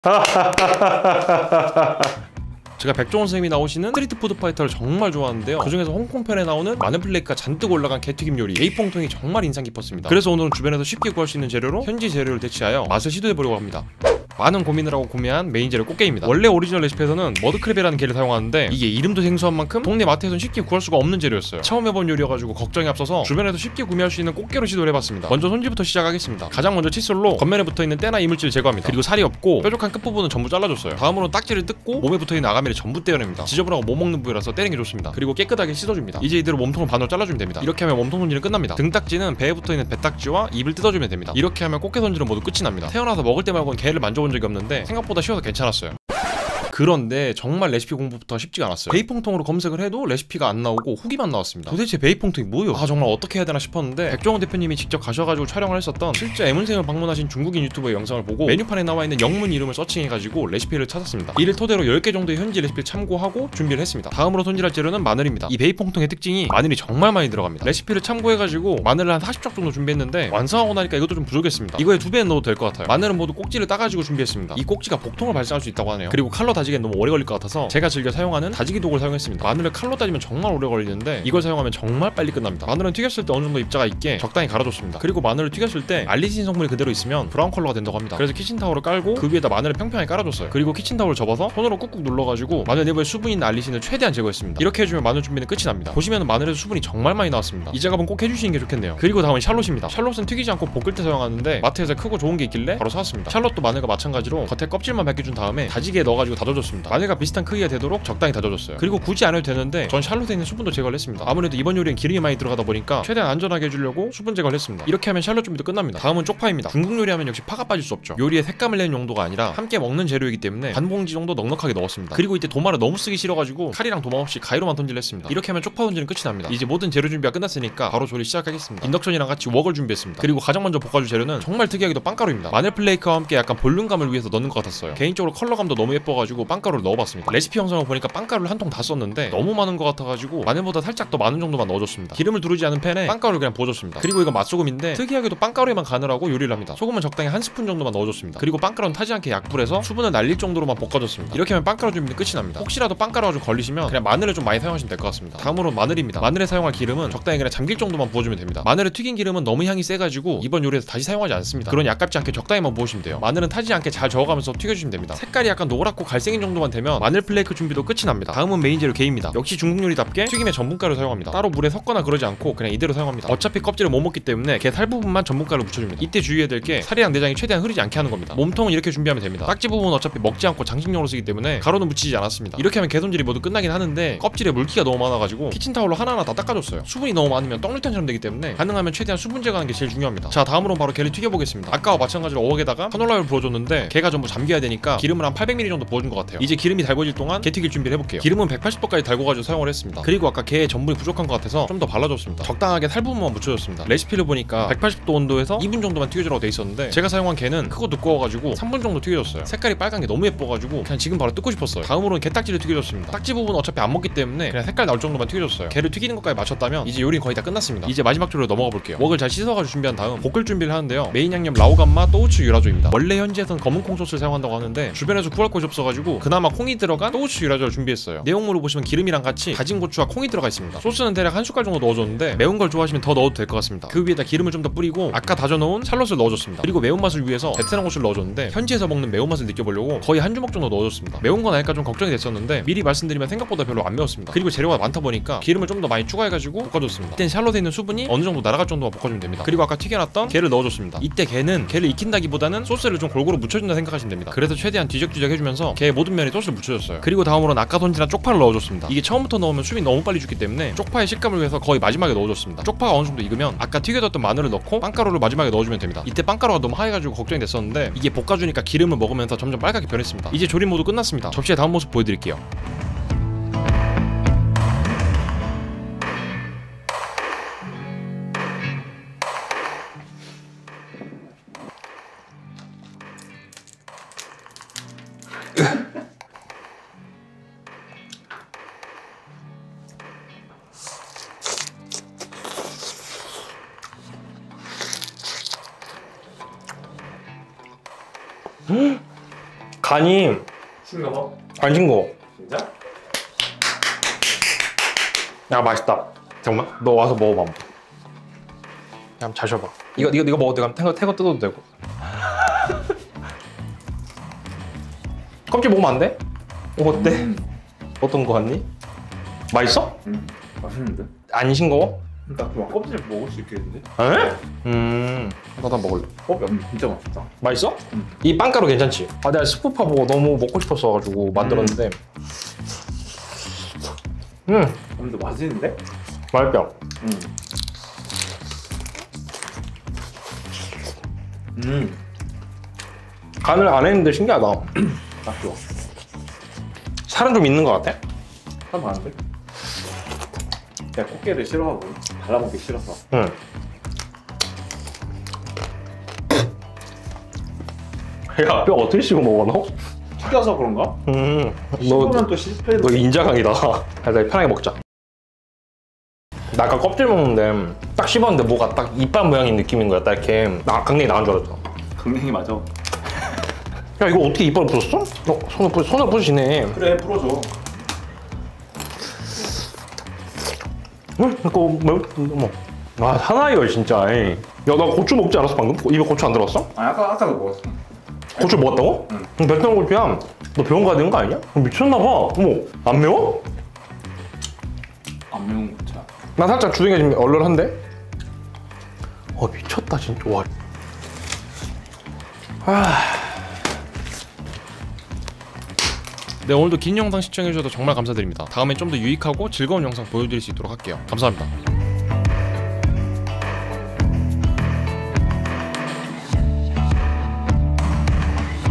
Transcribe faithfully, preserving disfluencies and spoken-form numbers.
제가 백종원 선생님이 나오시는 스트리트 푸드 파이터를 정말 좋아하는데요. 그중에서 홍콩편에 나오는 많은 플레이크가 잔뜩 올라간 게튀김 요리 베이퐁통이 정말 인상 깊었습니다. 그래서 오늘은 주변에서 쉽게 구할 수 있는 재료로 현지 재료를 대체하여 맛을 시도해보려고 합니다. 많은 고민을 하고 구매한 메인 재료 꽃게입니다. 원래 오리지널 레시피에서는 머드크랩이라는 게를 사용하는데 이게 이름도 생소한 만큼 동네 마트에서는 쉽게 구할 수가 없는 재료였어요. 처음 해본 요리여가지고 걱정이 앞서서 주변에서 쉽게 구매할 수 있는 꽃게로 시도를 해봤습니다. 먼저 손질부터 시작하겠습니다. 가장 먼저 칫솔로 겉면에 붙어있는 때나 이물질을 제거합니다. 그리고 살이 없고 뾰족한 끝부분은 전부 잘라줬어요. 다음으로는 딱지를 뜯고 몸에 붙어있는 아가미를 전부 떼어냅니다. 지저분하고 못 먹는 부위라서 떼는 게 좋습니다. 그리고 깨끗하게 씻어줍니다. 이제 이대로 몸통을 반으로 잘라주면 됩니다. 이렇게 하면 몸통 손질은 끝납니다. 등딱지는 배에 붙어있는 배딱지와 입을 뜯어주면 됩니다. 이렇게 하면 꽃게 손질은 모두 끝이 납니다. 태어나서 먹을 때 말고는 게를 만져본 적이 없는데 생각보다 쉬워서 괜찮았어요. 그런데 정말 레시피 공부부터 쉽지가 않았어요. 베이퐁통으로 검색을 해도 레시피가 안 나오고 후기만 나왔습니다. 도대체 베이퐁통이 뭐예요? 아 정말 어떻게 해야 되나 싶었는데 백종원 대표님이 직접 가셔가지고 촬영을 했었던 실제 애문생을 방문하신 중국인 유튜버의 영상을 보고 메뉴판에 나와있는 영문 이름을 서칭해가지고 레시피를 찾았습니다. 이를 토대로 열 개 정도의 현지 레시피를 참고하고 준비를 했습니다. 다음으로 손질할 재료는 마늘입니다. 이 베이퐁통의 특징이 마늘이 정말 많이 들어갑니다. 레시피를 참고해가지고 마늘을 한 사십 쪽 정도 준비했는데 완성하고 나니까 이것도 좀 부족했습니다. 이거에 두 배는 넣어도 될 것 같아요. 마늘은 모두 꼭지를 따가지고 준비했습니다. 이 꼭지가 복통을 발생할 수 있다고 하네요. 그리고 칼로 다지기엔 너무 오래 걸릴 것 같아서 제가 즐겨 사용하는 다지기 도구를 사용했습니다. 마늘을 칼로 다지면 정말 오래 걸리는데 이걸 사용하면 정말 빨리 끝납니다. 마늘은 튀겼을 때 어느 정도 입자가 있게 적당히 갈아줬습니다. 그리고 마늘을 튀겼을 때 알리신 성분이 그대로 있으면 브라운 컬러가 된다고 합니다. 그래서 키친타올을 깔고 그 위에다 마늘을 평평하게 깔아줬어요. 그리고 키친타올을 접어서 손으로 꾹꾹 눌러가지고 마늘 내부에 수분이 있는 알리신을 최대한 제거했습니다. 이렇게 해주면 마늘 준비는 끝이 납니다. 보시면 마늘에서 수분이 정말 많이 나왔습니다. 이 작업은 꼭 해주시는 게 좋겠네요. 그리고 다음은 샬롯입니다. 샬롯은 튀기지 않고 볶을 때 사용하는데 마트에서 크고 좋은 게 있길래 바로 사왔습니다. 샬롯도 마늘과 마찬가지로 겉에 껍질만 벗겨준 다음에 다지기에 넣어가지고 다져줬습니다. 마늘과 비슷한 크기가 되도록 적당히 다져줬어요. 그리고 굳이 안 해도 되는데 전 샬롯에 있는 수분도 제거를 했습니다. 아무래도 이번 요리엔 기름이 많이 들어가다 보니까 최대한 안전하게 해주려고 수분 제거를 했습니다. 이렇게 하면 샬롯 준비도 끝납니다. 다음은 쪽파입니다. 중국 요리하면 역시 파가 빠질 수 없죠. 요리에 색감을 내는 용도가 아니라 함께 먹는 재료이기 때문에 반 봉지 정도 넉넉하게 넣었습니다. 그리고 이때 도마를 너무 쓰기 싫어가지고 칼이랑 도마 없이 가위로만 손질을 했습니다. 이렇게 하면 쪽파 손질은 끝이 납니다. 이제 모든 재료 준비가 끝났으니까 바로 조리 시작하겠습니다. 인덕션이랑 같이 웍을 준비했습니다. 그리고 가장 먼저 볶아줄 재료는 정말 특이하게도 빵가루입니다. 마늘 플레이크와 함께 약간 볼륨감을 위해서 넣는 것 같았어요. 개인적으로 컬러감도 너무 예뻐가지고 빵가루를 넣어봤습니다. 레시피 영상을 보니까 빵가루를 한 통 다 썼는데 너무 많은 것 같아가지고 마늘보다 살짝 더 많은 정도만 넣어줬습니다. 기름을 두르지 않은 팬에 빵가루를 그냥 부어줬습니다. 그리고 이건 맛소금인데 특이하게도 빵가루에만 간을 하고 요리를 합니다. 소금은 적당히 한 스푼 정도만 넣어줬습니다. 그리고 빵가루는 타지 않게 약불에서 수분을 날릴 정도로만 볶아줬습니다. 이렇게 하면 빵가루 준비는 끝이 납니다. 혹시라도 빵가루가 좀 걸리시면 그냥 마늘을 좀 많이 사용하시면 될 것 같습니다. 다음으로는 마늘입니다. 마늘에 사용할 기름은 적당히 그냥 잠길 정도만 부어주면 됩니다. 마늘을 튀긴 기름은 너무 향이 세가지고 이번 요리에서 다시 사용하지 않습니다. 그러니 아깝지 않게 적당히만 부으시면 돼요. 마늘은 타지 않게 잘 저어가면서 튀겨주시면 됩니다. 색깔이 약간 노랗고 갈색인 정도만 되면 마늘 플레이크 준비도 끝이 납니다. 다음은 메인 재료 게입니다. 역시 중국 요리답게 튀김에 전분가루 사용합니다. 따로 물에 섞거나 그러지 않고 그냥 이대로 사용합니다. 어차피 껍질을 못 먹기 때문에 게 살 부분만 전분가루 묻혀줍니다. 이때 주의해야 될 게 살이랑 내장이 최대한 흐르지 않게 하는 겁니다. 몸통은 이렇게 준비하면 됩니다. 딱지 부분은 어차피 먹지 않고 장식용으로 쓰기 때문에 가루는 묻히지 않았습니다. 이렇게 하면 게 손질이 모두 끝나긴 하는데 껍질에 물기가 너무 많아가지고 키친타올로 하나하나 다 닦아줬어요. 수분이 너무 많으면 떡류탄처럼 되기 때문에 가능하면 최대한 수분 제거하는 게 제일 중요합니다. 자 다음으로는 바로 게를 튀겨보겠습니다. 아까와 마찬가지로 어묵에다가 카놀라유를 부어줬는데 게가 전부 잠겨야 되니까 기름을 한 팔백 밀리리터 정도 부어준 것 같아요. 이제 기름이 달궈질 동안 게 튀길 준비를 해볼게요. 기름은 백팔십 도까지 달궈가지고 사용을 했습니다. 그리고 아까 게에 전분이 부족한 것 같아서 좀 더 발라줬습니다. 적당하게 살 부분만 묻혀줬습니다. 레시피를 보니까 백팔십 도 온도에서 이 분 정도만 튀겨주라고 돼 있었는데 제가 사용한 게는 크고 두꺼워가지고 삼 분 정도 튀겨줬어요. 색깔이 빨간 게 너무 예뻐가지고 그냥 지금 바로 뜯고 싶었어요. 다음으로는 게딱지를 튀겨줬습니다. 딱지 부분은 어차피 안 먹기 때문에 그냥 색깔 나올 정도만 튀겨줬어요. 게를 튀기는 것까지 맞췄다면 이제 요리는 거의 다 끝났습니다. 이제 마지막 재료로 넘어가 볼게요. 웍을 잘 씻어가지고 준비한 다음 볶을 준비를 하는데요. 메인 양념 라오감마 또우추 유라조입니다. 원래 현지에서는 검은 콩 소스를 사용한다고 하는데 주변에서 구할 곳이 없어가지고 그나마 콩이 들어간 또우추 유라조를 준비했어요. 내용물을 보시면 기름이랑 같이 다진 고추와 콩이 들어가 있습니다. 소스는 대략 한 숟갈 정도 넣어줬는데 매운 걸 좋아하시면 더 넣어도 될 것 같습니다. 그 위에다 기름을 좀 더 뿌리고 아까 다져놓은 샬롯을 넣어줬습니다. 그리고 매운맛을 위해서 베트남 고추를 넣어줬는데 현지에서 먹는 매운맛을 느껴보려고 거의 한 주먹 정도 넣어줬습니다. 매운 건 아닐까 좀 걱정이 됐었는데 미리 말씀드리면 생각보다 별로 안 매웠습니다. 그리고 재료가 많다 보니까 기름을 좀 더 많이 추가해가지고 볶아줬습니다. 이땐 샬롯에 있는 수분이 어느 정도 날아갈 정도만 볶아주면 됩니다. 그리고 아까 튀겨놨던 게를 넣어줬습니다. 이때 게는 게를 익힌다기보다는 소스를 좀 골고루 묻혀준다 생각하시면 됩니다. 그래서 최대한 뒤적뒤적 해주면서 게의 모든 면에 소스를 묻혀줬어요. 그리고 다음으로는 아까 손질한 쪽파를 넣어줬습니다. 이게 처음부터 넣으면 숨이 너무 빨리 죽기 때문에 쪽파의 식감을 위해서 거의 마지막에 넣어줬습니다. 쪽파가 어느 정도 익으면 아까 튀겨뒀던 마늘을 넣고 빵가루를 마지막에 넣어주면 됩니다. 이때 빵가루가 너무 하얘가지고 걱정이 됐었는데 이게 볶아주니까 기름을 먹으면서 점점 빨갛게 변했습니다. 이제 조림 모두 끝났습니다. 접시의 다음 모습 보여드릴게요. 간이 싱거워? 안 싱거워. 진짜? 야 맛있다. 잠깐만 너 와서 먹어봐. 그냥 잘 쉬어봐. 이거 이거 이거 먹어도 되고 태거 태거 뜯어도 되고. 껍질 먹으면 안 돼? 어, 어때? 음. 어떤 거 같니? 맛있어? 음. 맛있는데? 안 싱거워? 나 그만 껍질 먹을 수 있겠는데? 에? 음 나도 먹을래. 어? 음, 진짜 맛있다. 맛있어? 음. 이 빵가루 괜찮지? 아 내가 스프파 보고 너무 먹고 싶었어가지고 만들었는데 음 근데 맛있는데? 맛있다. 음. 음. 간을 안 했는데 신기하다. 딱 좋아. 살은 좀 있는 것 같아? 참 많은데? 내가 꽃게를 싫어하거든. 발라먹기 싫어서. 응. 야, 뼈 어떻게 씹어 먹어 너? 튀겨서 그런가? 음, 너, 씹으면 또 실패. 너 인자강이다. 그래서 편하게 먹자. 나 아까 껍질 먹는데 딱 씹었는데 뭐가 딱 이빨 모양인 느낌인 거야. 딱 이렇게 나 강냉이 나온 줄 알았어. 강냉이 맞아. 야 이거 어떻게 이빨을 부쉈어? 어, 손을 부 손을 부시네. 그래 풀어줘. 응? 이거 뭐? 뭐. 아 사나이가 진짜. 야 나 고추 먹지 않았어 방금? 입에 고추 안 들어갔어? 아 아까 아까도 먹었어. 고추 먹었다고? 응. 응. 백성 고추야. 너 병원 가야 되는 거 아니냐? 미쳤나 봐. 어머, 안 매워? 안 매운 고추야. 나 살짝 주둥이가 지금 얼얼한데? 어 미쳤다 진짜. 와. 아. 네, 오늘도 긴 영상 시청해주셔서 정말 감사드립니다. 다음엔 좀 더 유익하고 즐거운 영상 보여드릴 수 있도록 할게요. 감사합니다.